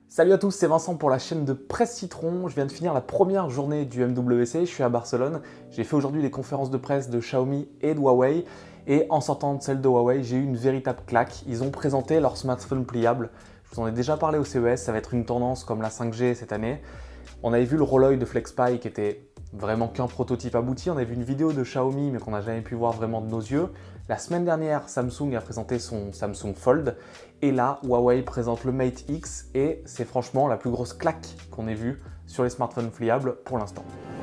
Salut à tous, c'est Vincent pour la chaîne de Presse Citron. Je viens de finir la première journée du MWC, je suis à Barcelone. J'ai fait aujourd'hui les conférences de presse de Xiaomi et de Huawei. Et en sortant de celle de Huawei, j'ai eu une véritable claque. Ils ont présenté leur smartphone pliable. Je vous en ai déjà parlé au CES, ça va être une tendance comme la 5G cette année. On avait vu le Rolloy de FlexPy qui était vraiment qu'un prototype abouti. On avait vu une vidéo de Xiaomi mais qu'on n'a jamais pu voir vraiment de nos yeux. La semaine dernière, Samsung a présenté son Samsung Fold. Et là, Huawei présente le Mate X et c'est franchement la plus grosse claque qu'on ait vue sur les smartphones pliables pour l'instant.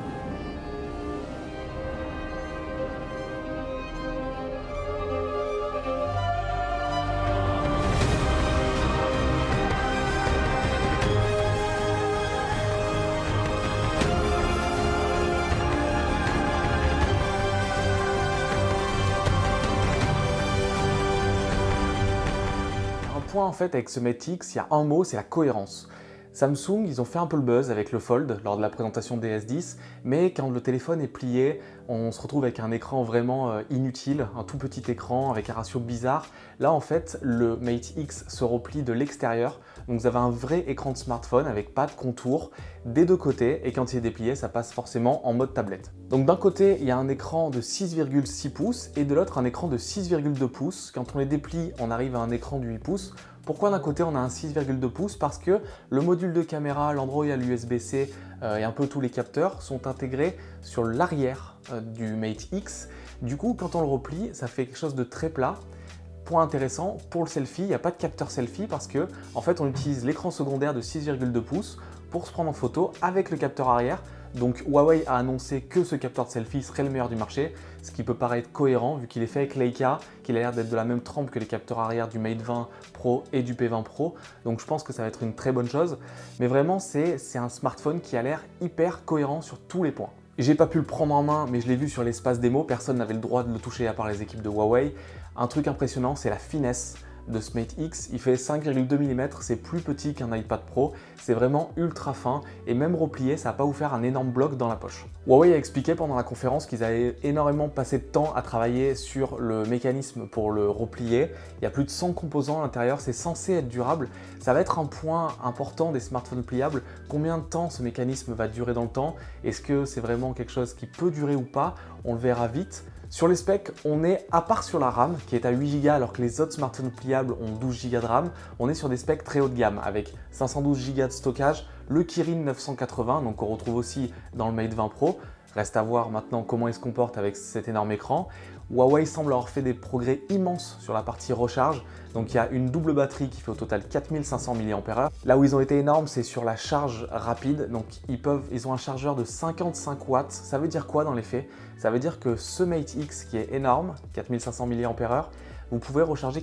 En fait avec ce Mate X, il y a un mot, c'est la cohérence. Samsung, ils ont fait un peu le buzz avec le Fold lors de la présentation des S10, mais quand le téléphone est plié, on se retrouve avec un écran vraiment inutile, un tout petit écran avec un ratio bizarre. Là en fait, le Mate X se replie de l'extérieur, donc vous avez un vrai écran de smartphone avec pas de contour des deux côtés, et quand il est déplié, ça passe forcément en mode tablette. Donc d'un côté, il y a un écran de 6,6 pouces et de l'autre un écran de 6,2 pouces. Quand on les déplie, on arrive à un écran de 8 pouces. Pourquoi d'un côté on a un 6,2 pouces? Parce que le module de caméra, l'Android à l'USB-C et un peu tous les capteurs sont intégrés sur l'arrière du Mate X. Du coup, quand on le replie, ça fait quelque chose de très plat. Point intéressant, pour le selfie, il n'y a pas de capteur selfie parce que en fait on utilise l'écran secondaire de 6,2 pouces pour se prendre en photo avec le capteur arrière. Donc Huawei a annoncé que ce capteur de selfie serait le meilleur du marché, ce qui peut paraître cohérent vu qu'il est fait avec Leica, qu'il a l'air d'être de la même trempe que les capteurs arrière du Mate 20 Pro et du P20 Pro. Donc je pense que ça va être une très bonne chose. Mais vraiment, c'est un smartphone qui a l'air hyper cohérent sur tous les points. J'ai pas pu le prendre en main, mais je l'ai vu sur l'espace démo, personne n'avait le droit de le toucher à part les équipes de Huawei. Un truc impressionnant, c'est la finesse de ce Mate X. Il fait 5,2 mm, c'est plus petit qu'un iPad Pro, c'est vraiment ultra fin et même replié, ça va pas vous faire un énorme bloc dans la poche. Huawei a expliqué pendant la conférence qu'ils avaient énormément passé de temps à travailler sur le mécanisme pour le replier. Il y a plus de 100 composants à l'intérieur, c'est censé être durable. Ça va être un point important des smartphones pliables. Combien de temps ce mécanisme va durer dans le temps? Est-ce que c'est vraiment quelque chose qui peut durer ou pas? On le verra vite. Sur les specs, on est, à part sur la RAM qui est à 8 Go alors que les autres smartphones pliables ont 12 Go de RAM, on est sur des specs très haut de gamme avec 512 Go de stockage, le Kirin 980, donc on retrouve aussi dans le Mate 20 Pro. Reste à voir maintenant comment il se comporte avec cet énorme écran. Huawei semble avoir fait des progrès immenses sur la partie recharge. Donc il y a une double batterie qui fait au total 4500 mAh. Là où ils ont été énormes, c'est sur la charge rapide. Donc ils ont un chargeur de 55 watts. Ça veut dire quoi dans les faits? Ça veut dire que ce Mate X qui est énorme, 4500 mAh, vous pouvez recharger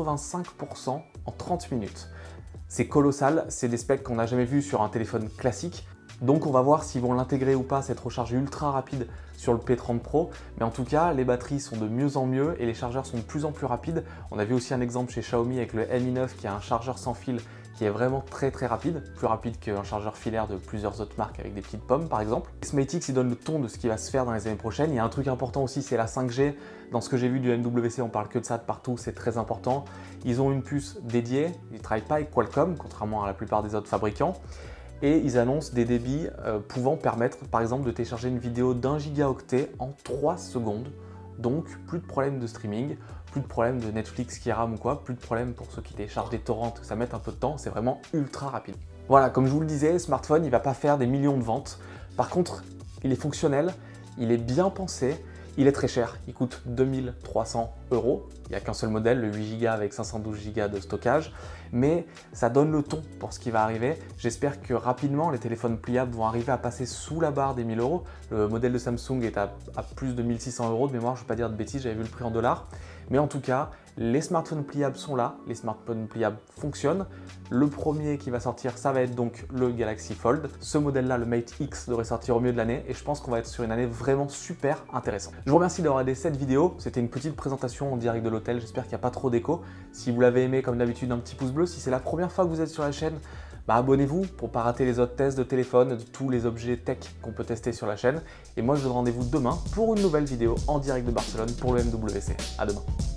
85% en 30 minutes. C'est colossal, c'est des specs qu'on n'a jamais vus sur un téléphone classique. Donc on va voir s'ils vont l'intégrer ou pas, cette recharge ultra rapide sur le P30 Pro. Mais en tout cas, les batteries sont de mieux en mieux et les chargeurs sont de plus en plus rapides. On a vu aussi un exemple chez Xiaomi avec le Mi 9 qui a un chargeur sans fil qui est vraiment très rapide, plus rapide qu'un chargeur filaire de plusieurs autres marques avec des petites pommes par exemple. Ce Mate X, il donne le ton de ce qui va se faire dans les années prochaines. Il y a un truc important aussi, c'est la 5G. Dans ce que j'ai vu du MWC, on parle que de ça de partout, c'est très important. Ils ont une puce dédiée, ils ne travaillent pas avec Qualcomm, contrairement à la plupart des autres fabricants. Et ils annoncent des débits pouvant permettre par exemple de télécharger une vidéo d'1 gigaoctet en 3 secondes. Donc plus de problème de streaming, plus de problème de Netflix qui rame ou quoi, plus de problème pour ceux qui téléchargent des torrents, ça met un peu de temps, c'est vraiment ultra rapide. Voilà, comme je vous le disais, le smartphone il va pas faire des millions de ventes. Par contre, il est fonctionnel, il est bien pensé. Il est très cher, il coûte 2300 €. Il n'y a qu'un seul modèle, le 8 Go avec 512 Go de stockage, mais ça donne le ton pour ce qui va arriver. J'espère que rapidement, les téléphones pliables vont arriver à passer sous la barre des 1000 €. Le modèle de Samsung est à plus de 1600 € de mémoire, je ne vais pas dire de bêtises, j'avais vu le prix en dollars. Mais en tout cas, les smartphones pliables sont là, les smartphones pliables fonctionnent. Le premier qui va sortir, ça va être donc le Galaxy Fold. Ce modèle-là, le Mate X, devrait sortir au milieu de l'année et je pense qu'on va être sur une année vraiment super intéressante. Je vous remercie d'avoir regardé cette vidéo. C'était une petite présentation en direct de l'hôtel. J'espère qu'il n'y a pas trop d'écho. Si vous l'avez aimé, comme d'habitude, un petit pouce bleu. Si c'est la première fois que vous êtes sur la chaîne, abonnez-vous pour ne pas rater les autres tests de téléphone, de tous les objets tech qu'on peut tester sur la chaîne. Et moi, je vous donne rendez-vous demain pour une nouvelle vidéo en direct de Barcelone pour le MWC. À demain.